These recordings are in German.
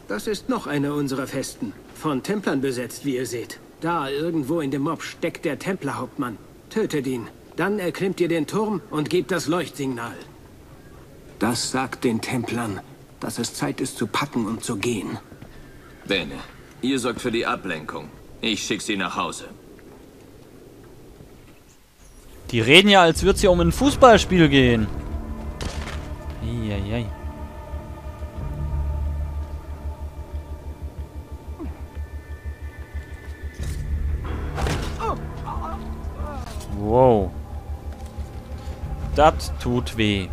Das ist noch eine unserer Festen. Von Templern besetzt, wie ihr seht. Da irgendwo in dem Mob steckt der Templerhauptmann. Tötet ihn. Dann erklimmt ihr den Turm und gebt das Leuchtsignal. Das sagt den Templern, dass es Zeit ist zu packen und zu gehen. Bene, ihr sorgt für die Ablenkung. Ich schick sie nach Hause. Die reden ja, als würde es hier um ein Fußballspiel gehen. Eieiei. Wow. Das tut weh.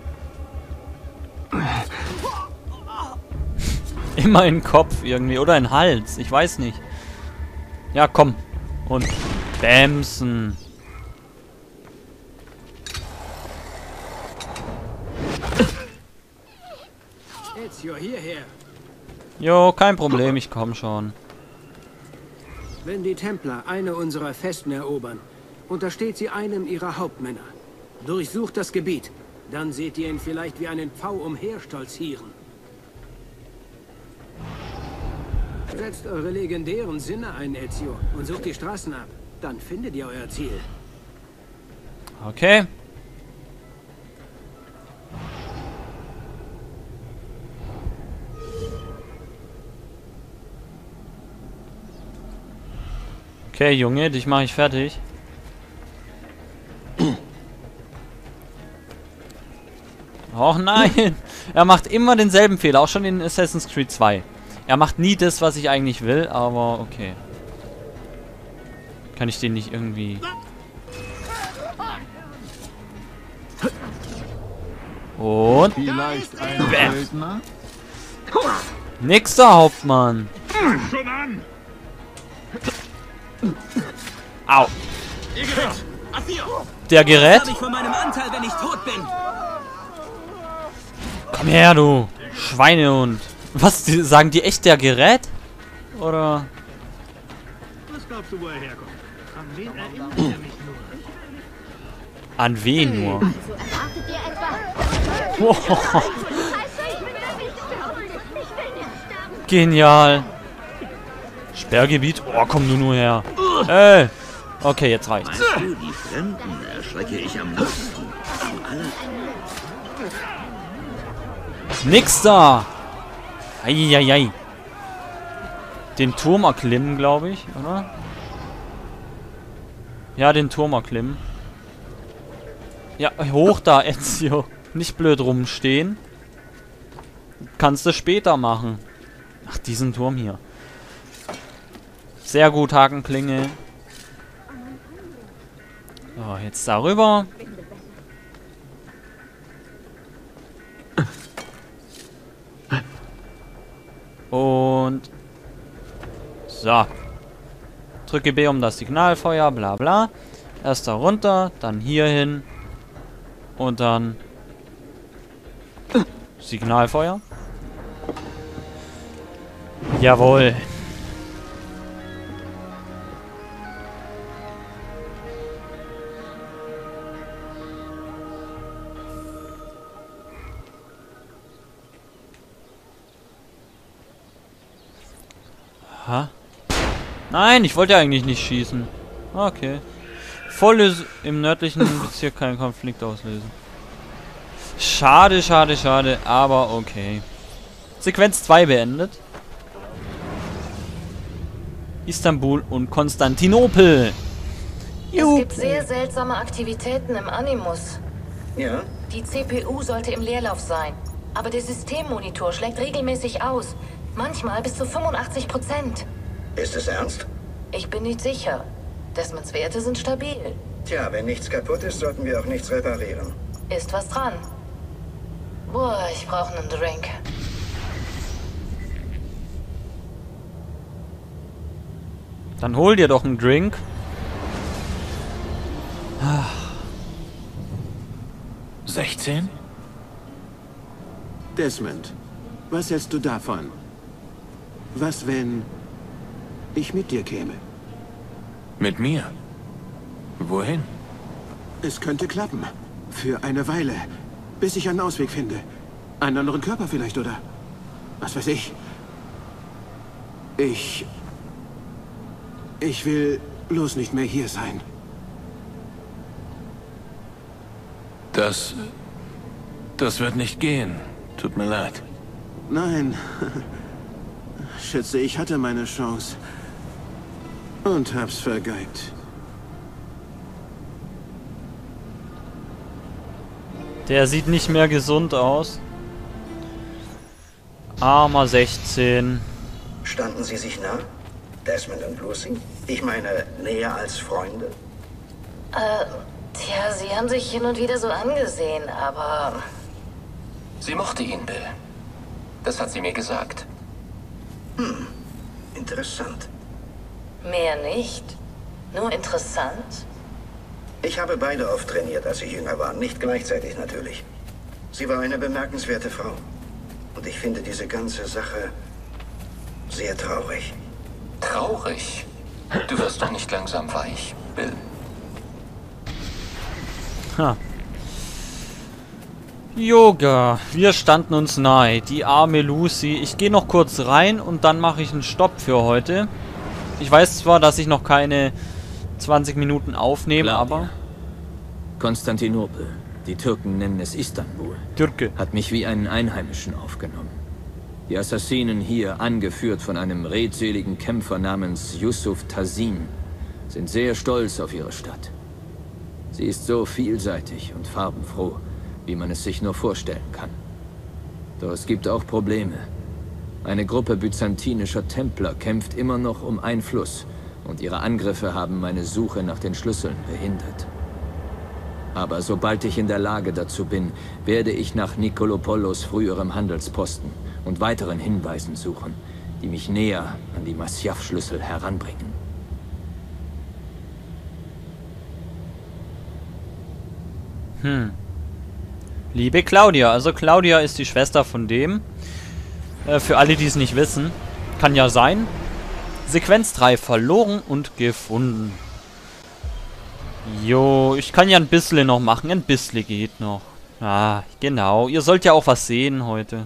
Immer in den Kopf irgendwie. Oder in den Hals. Ich weiß nicht. Ja, komm. Und bämsen. Ezio, hierher. Jo, kein Problem. Ich komm schon. Wenn die Templer eine unserer Festen erobern, untersteht sie einem ihrer Hauptmänner. Durchsucht das Gebiet. Dann seht ihr ihn vielleicht wie einen Pfau umherstolzieren. Setzt eure legendären Sinne ein, Ezio, und sucht die Straßen ab. Dann findet ihr euer Ziel. Okay. Okay, Junge, dich mache ich fertig. Och nein! Er macht immer denselben Fehler, auch schon in Assassin's Creed 2. Er macht nie das, was ich eigentlich will, aber okay. Kann ich den nicht irgendwie... Und... Vielleicht ein Söldner? Nächster Hauptmann! Schon an! Au! Ihr gerät! A4! Der gerät? Habe ich von meinem Anteil, wenn ich tot bin! Komm her, du Schweinehund. Was, sagen die echt, der gerät? Oder? Was glaubst du, wo er herkommt? An wen erinnert er mich nur? An wen nur? So erwartet ihr etwa? Wow. Genial. Sperrgebiet? Oh, komm du nur her. Ey. Okay, jetzt reicht's. Weißt du, die Fremden erschrecke ich am meisten. Nix da. Eieiei. Den Turm erklimmen, glaube ich, oder? Ja, den Turm erklimmen. Ja, hoch da, Ezio. Nicht blöd rumstehen. Kannst du später machen. Ach, diesen Turm hier. Sehr gut, Hakenklinge. So, jetzt darüber. Und... So. Drücke B um das Signalfeuer, bla bla. Erst da runter, dann hier hin. Und dann... Signalfeuer. Jawohl. Ha? Nein, ich wollte eigentlich nicht schießen. Okay. Im nördlichen Bezirk keinen Konflikt auslösen. Schade, schade, schade, aber okay. Sequenz 2 beendet. Istanbul und Konstantinopel. Es gibt sehr seltsame Aktivitäten im Animus. Ja? Die CPU sollte im Leerlauf sein. Aber der Systemmonitor schlägt regelmäßig aus. Manchmal bis zu 85%. Ist es ernst? Ich bin nicht sicher. Desmonds Werte sind stabil. Tja, wenn nichts kaputt ist, sollten wir auch nichts reparieren. Ist was dran. Boah, ich brauche einen Drink. Dann hol dir doch einen Drink. 16? Desmond, was hältst du davon? Was, wenn ich mit dir käme? Mit mir? Wohin? Es könnte klappen. Für eine Weile. Bis ich einen Ausweg finde. Einen anderen Körper vielleicht, oder? Was weiß ich. Ich will bloß nicht mehr hier sein. Das wird nicht gehen. Tut mir leid. Nein. Schätze, ich hatte meine Chance. Und hab's vergeigt. Der sieht nicht mehr gesund aus. Armer 16. Standen Sie sich nah? Desmond und Lucy? Ich meine, näher als Freunde? Tja, sie haben sich hin und wieder so angesehen, aber... Sie mochte ihn, Bill. Das hat sie mir gesagt. Interessant. Mehr nicht. Nur interessant. Ich habe beide oft trainiert, als sie jünger waren. Nicht gleichzeitig natürlich. Sie war eine bemerkenswerte Frau. Und ich finde diese ganze Sache sehr traurig. Traurig? Du wirst doch nicht langsam weich, Bill. Ha. Yoga. Wir standen uns nahe. Die arme Lucy. Ich gehe noch kurz rein und dann mache ich einen Stopp für heute. Ich weiß zwar, dass ich noch keine 20 Minuten aufnehme, Claudia. aber... Konstantinopel, die Türken nennen es Istanbul, Türke. hat mich wie einen Einheimischen aufgenommen. Die Assassinen hier, angeführt von einem redseligen Kämpfer namens Yusuf Tazin, sind sehr stolz auf ihre Stadt. Sie ist so vielseitig und farbenfroh, wie man es sich nur vorstellen kann. Doch es gibt auch Probleme. Eine Gruppe byzantinischer Templer kämpft immer noch um Einfluss und ihre Angriffe haben meine Suche nach den Schlüsseln behindert. Aber sobald ich in der Lage dazu bin, werde ich nach Nikolopolos früherem Handelsposten und weiteren Hinweisen suchen, die mich näher an die Masyaf-Schlüssel heranbringen. Liebe Claudia. Also Claudia ist die Schwester von dem. Für alle, die es nicht wissen. Kann ja sein. Sequenz 3. Verloren und gefunden. Jo, ich kann ja ein bisschen noch machen. Ein bisschen geht noch. Ah, genau. Ihr sollt ja auch was sehen heute.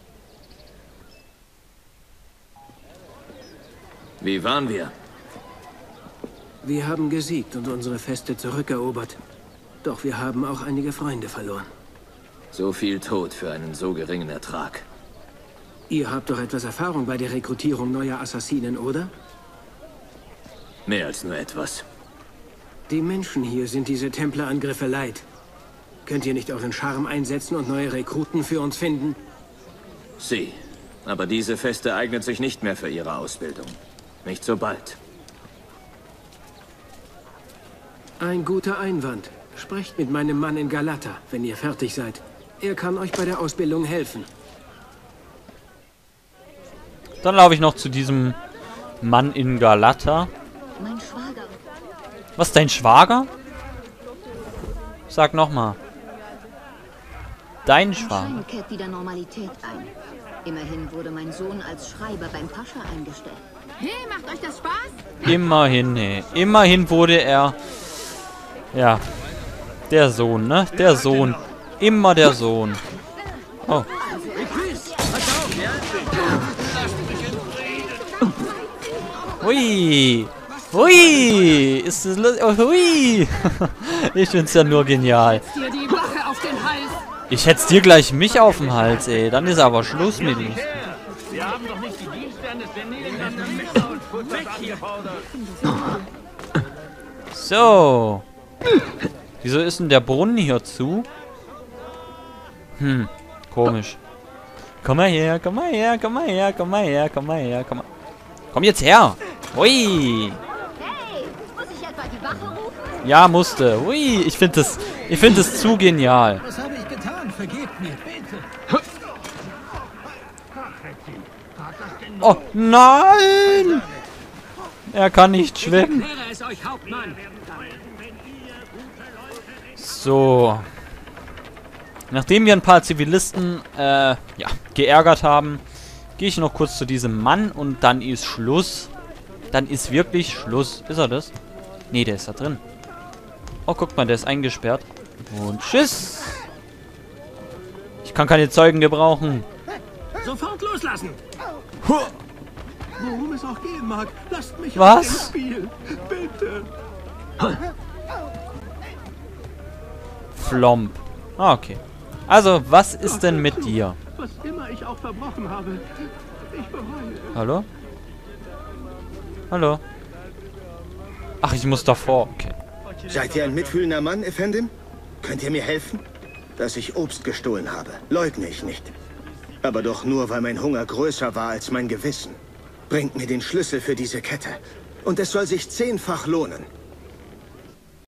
Wie waren wir? Wir haben gesiegt und unsere Feste zurückerobert. Doch wir haben auch einige Freunde verloren. So viel Tod für einen so geringen Ertrag. Ihr habt doch etwas Erfahrung bei der Rekrutierung neuer Assassinen, oder? Mehr als nur etwas. Die Menschen hier sind diese Templerangriffe leid. Könnt ihr nicht euren Charme einsetzen und neue Rekruten für uns finden? Sie. Aber diese Feste eignet sich nicht mehr für ihre Ausbildung. Nicht so bald. Ein guter Einwand. Sprecht mit meinem Mann in Galata, wenn ihr fertig seid. Er kann euch bei der Ausbildung helfen. Dann laufe ich noch zu diesem Mann in Galata. Mein Schwager. Was, dein Schwager? Sag nochmal. Dein Schwager. Anscheinend kehrt wieder Normalität ein. Immerhin wurde mein Sohn als Schreiber beim Pascha eingestellt. Hey, macht euch das Spaß? Immerhin, nee. Immerhin wurde er... Ja. Der Sohn, ne? Der Sohn. Immer der Sohn. Oh. Hui. Hui. Ist das lustig? Oh, hui. Ich find's ja nur genial. Dir die Wache auf den Hals. Ich hätt's dir gleich mich auf dem Hals, ey. Dann ist aber Schluss mit ihm. Wir haben doch nicht die Dienststerne des Senils an das Messer und Futter angefordert. So. Wieso ist denn der Brunnen hier zu? Komisch. Komm mal her, komm mal her, komm mal her, komm mal her, komm mal her, komm mal. Komm jetzt her. Hui. Hey, muss ich etwa die Wache rufen? Ja, musste. Hui, ich finde das zu genial. Was habe ich getan? Vergebt mir, bitte. Oh, nein! Er kann nicht schwimmen. Ehre es euch, Hauptmann! So. Nachdem wir ein paar Zivilisten, geärgert haben, gehe ich noch kurz zu diesem Mann und dann ist Schluss. Dann ist wirklich Schluss. Ist er das? Nee, der ist da drin. Oh, guck mal, der ist eingesperrt. Und tschüss. Ich kann keine Zeugen gebrauchen. Sofort loslassen! Worum es auch gehen mag, lasst mich Was? aus dem Spiel. Bitte. Flomp. Ah, okay. Also, was ist denn mit dir? Was immer ich auch verbrochen habe, ich bereue es. Hallo? Hallo? Ach, ich muss davor. Okay. Seid ihr ein mitfühlender Mann, Effendim? Könnt ihr mir helfen? Dass ich Obst gestohlen habe, leugne ich nicht. Aber doch nur, weil mein Hunger größer war als mein Gewissen. Bringt mir den Schlüssel für diese Kette. Und es soll sich 10-fach lohnen.